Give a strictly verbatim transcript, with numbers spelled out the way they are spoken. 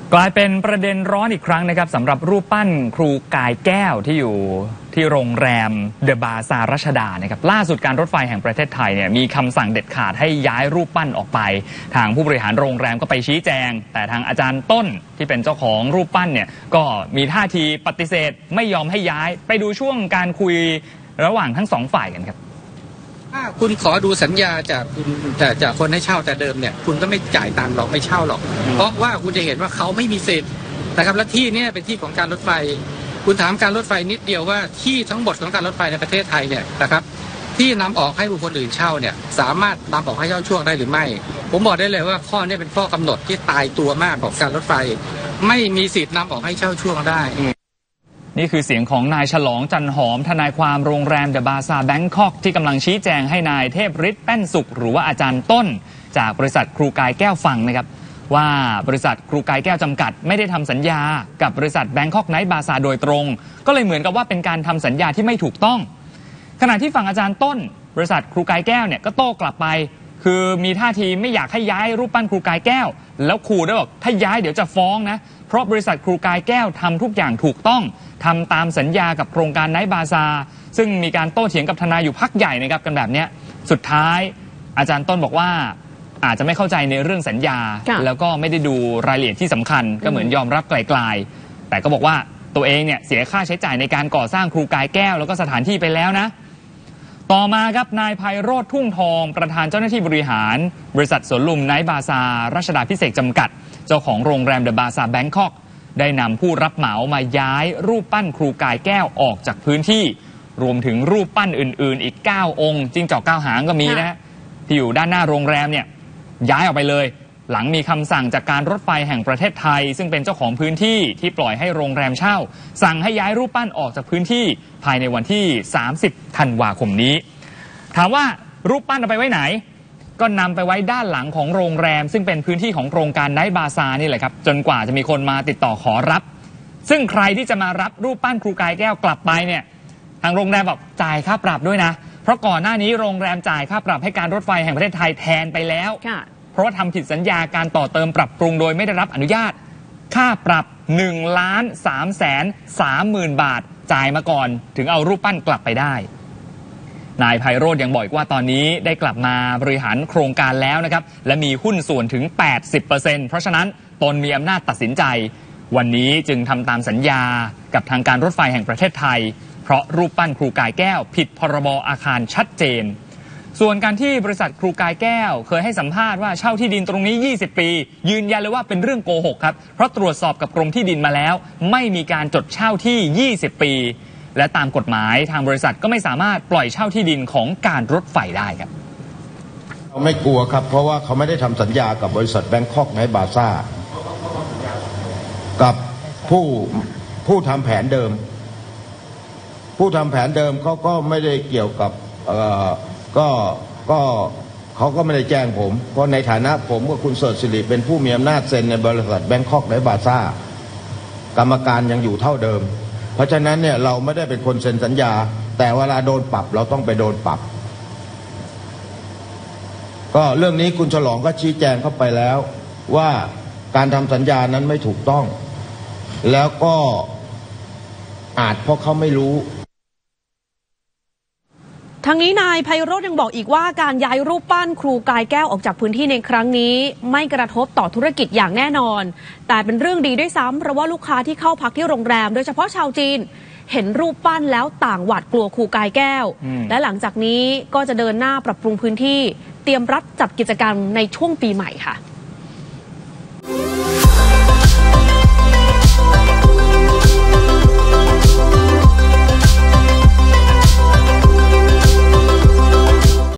กลายเป็นประเด็นร้อนอีกครั้งนะครับสำหรับรูปปั้นครูกายแก้วที่อยู่ที่โรงแรมเดอะบาซาร์รัชดานะครับล่าสุดการรถไฟแห่งประเทศไทยเนี่ยมีคำสั่งเด็ดขาดให้ย้ายรูปปั้นออกไปทางผู้บริหารโรงแรมก็ไปชี้แจงแต่ทางอาจารย์ต้นที่เป็นเจ้าของรูปปั้นเนี่ยก็มีท่าทีปฏิเสธไม่ยอมให้ย้ายไปดูช่วงการคุยระหว่างทั้งสองฝ่ายกันครับถ้าคุณขอดูสัญญาจากคุณจากจากคนให้เช่าแต่เดิมเนี่ยคุณก็ไม่จ่ายตังค์หรอกไม่เช่าหรอกเพราะว่าคุณจะเห็นว่าเขาไม่มีสิทธิ์นะครับและที่นี้เป็นที่ของการรถไฟคุณถามการรถไฟนิดเดียวว่าที่ทั้งหมดของการรถไฟในประเทศไทยเนี่ยนะครับที่นำออกให้บุคคลอื่นเช่าเนี่ยสามารถนำออกให้เช่าช่วงได้หรือไม่ผมบอกได้เลยว่าข้อนี้เป็นข้อกำหนดที่ตายตัวมากของการรถไฟไม่มีสิทธิ์นำออกให้เช่าช่วงได้นี่คือเสียงของนายฉลองจันหอมทนายความโรงแรมเดอะบาซาร์แบงคอกที่กำลังชี้แจงให้นายเทพฤทธิ์แป้นสุขหรือว่าอาจารย์ต้นจากบริษัทครูกายแก้วฟังนะครับว่าบริษัทครูกายแก้วจำกัดไม่ได้ทำสัญญากับบริษัทแบงคอกไนท์บาซาร์โดยตรงก็เลยเหมือนกับว่าเป็นการทำสัญญาที่ไม่ถูกต้องขณะที่ฝั่งอาจารย์ต้นบริษัทครูกายแก้วเนี่ยก็โต้กลับไปคือมีท่าทีไม่อยากให้ย้ายรูปปั้นครูกายแก้วแล้วขู่ด้วยบอกถ้าย้ายเดี๋ยวจะฟ้องนะเพราะบริษัทครูกายแก้วทำทุกอย่างถูกต้องทำตามสัญญากับโครงการไนท์บาซาร์ซึ่งมีการโต้เถียงกับทนายอยู่พักใหญ่นะครับกันแบบนี้สุดท้ายอาจารย์ต้นบอกว่าอาจจะไม่เข้าใจในเรื่องสัญญาแล้วก็ไม่ได้ดูรายละเอียดที่สำคัญก็เหมือนยอมรับไกลๆแต่ก็บอกว่าตัวเองเนี่ยเสียค่าใช้จ่ายในการก่อสร้างครูกายแก้วแล้วก็สถานที่ไปแล้วนะต่อมาครับนายไพโรจน์ทุ่งทองประธานเจ้าหน้าที่บริหารบริษัทสวนลุมไนท์บาซาร์รัชดาภิเษกจำกัดเจ้าของโรงแรมเดอะบาซาร์แบงคอกได้นำผู้รับเหมามาย้ายรูปปั้นครูกายแก้วออกจากพื้นที่รวมถึงรูปปั้นอื่นๆอีกเก้าองค์จิ้งจอกเก้าหางก็มีนะที่อยู่ด้านหน้าโรงแรมเนี่ยย้ายออกไปเลยหลังมีคำสั่งจากการรถไฟแห่งประเทศไทยซึ่งเป็นเจ้าของพื้นที่ที่ปล่อยให้โรงแรมเช่าสั่งให้ย้ายรูปปั้นออกจากพื้นที่ภายในวันที่สามสิบธันวาคมนี้ถามว่ารูปปั้นเอาไปไว้ไหนก็นำไปไว้ด้านหลังของโรงแรมซึ่งเป็นพื้นที่ของโครงการไนท์บาซาร์นี่แหละครับจนกว่าจะมีคนมาติดต่อขอรับซึ่งใครที่จะมารับรูปปั้นครูกายแก้วกลับไปเนี่ยทางโรงแรมบอกจ่ายค่าปรับด้วยนะเพราะก่อนหน้านี้โรงแรมจ่ายค่าปรับให้การรถไฟแห่งประเทศไทยแทนไปแล้วเพราะว่าทำผิดสัญญาการต่อเติมปรับปรุงโดยไม่ได้รับอนุญาตค่าปรับหนึ่งล้านสามแสนสามหมื่นบาทจ่ายมาก่อนถึงเอารูปปั้นกลับไปได้นายไพโรจน์ยังบอกว่าตอนนี้ได้กลับมาบริหารโครงการแล้วนะครับและมีหุ้นส่วนถึง แปดสิบเปอร์เซ็นต์ เพราะฉะนั้นตนมีอำนาจตัดสินใจวันนี้จึงทำตามสัญญากับทางการรถไฟแห่งประเทศไทยเพราะรูปปั้นครูกายแก้วผิดพรบอาคารชัดเจนส่วนการที่บริษัทครูกายแก้วเคยให้สัมภาษณ์ว่าเช่าที่ดินตรงนี้ยี่สิบปียืนยันเลยว่าเป็นเรื่องโกหกครับเพราะตรวจสอบกับกรมที่ดินมาแล้วไม่มีการจดเช่าที่ยี่สิบปีและตามกฎหมายทางบริษัทก็ไม่สามารถปล่อยเช่าที่ดินของการรถไฟได้ครับเราไม่กลัวครับเพราะว่าเขาไม่ได้ทำสัญญากับบริษัทแบงคอกไนท์บาซาร์กับผู้ผู้ทำแผนเดิมผู้ทำแผนเดิมเขาก็ไม่ได้เกี่ยวกับเอ่อก็ก็เขาก็ไม่ได้แจ้งผมเพราะในฐานะผมกับคุณเสิร์ชสิริเป็นผู้มีอำนาจเซ็นในบริษัทแบงคอกไนท์บาซาร์กรรมการยังอยู่เท่าเดิมเพราะฉะนั้นเนี่ยเราไม่ได้เป็นคนเซ็นสัญญาแต่เวลาโดนปรับเราต้องไปโดนปรับก็เรื่องนี้คุณฉลองก็ชี้แจงเข้าไปแล้วว่าการทำสัญญานั้นไม่ถูกต้องแล้วก็อาจเพราะเขาไม่รู้ทั้งนี้นายไพโรจน์ยังบอกอีกว่าการย้ายรูปปั้นครูกายแก้วออกจากพื้นที่ในครั้งนี้ไม่กระทบต่อธุรกิจอย่างแน่นอนแต่เป็นเรื่องดีด้วยซ้ำเพราะว่าลูกค้าที่เข้าพักที่โรงแรมโดยเฉพาะชาวจีนเห็นรูปปั้นแล้วต่างหวาดกลัวครูกายแก้วและหลังจากนี้ก็จะเดินหน้าปรับปรุงพื้นที่เตรียมรับจัดกิจกรรมในช่วงปีใหม่ค่ะ